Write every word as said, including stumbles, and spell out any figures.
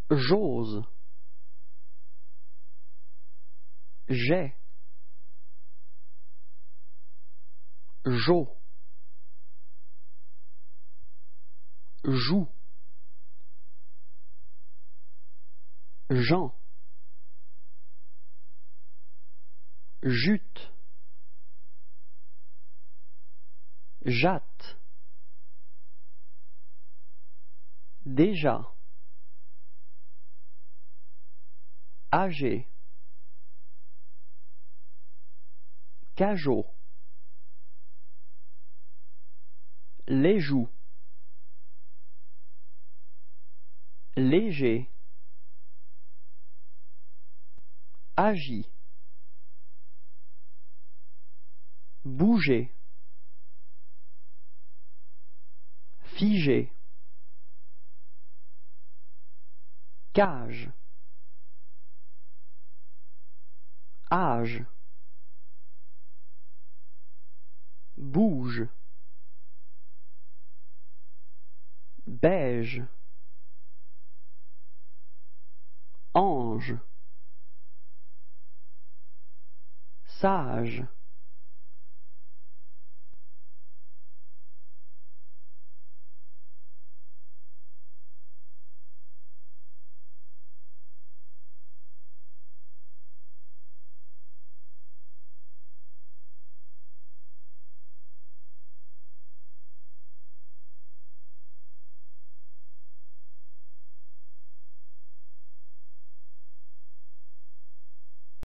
j'ose, j'ai, j'eau, joue, Jean, jute, jatte, déjà, âgé, cajot, les joues, léger, agit, bouger, figé, cage, âge, bouge, beige, ange, sage,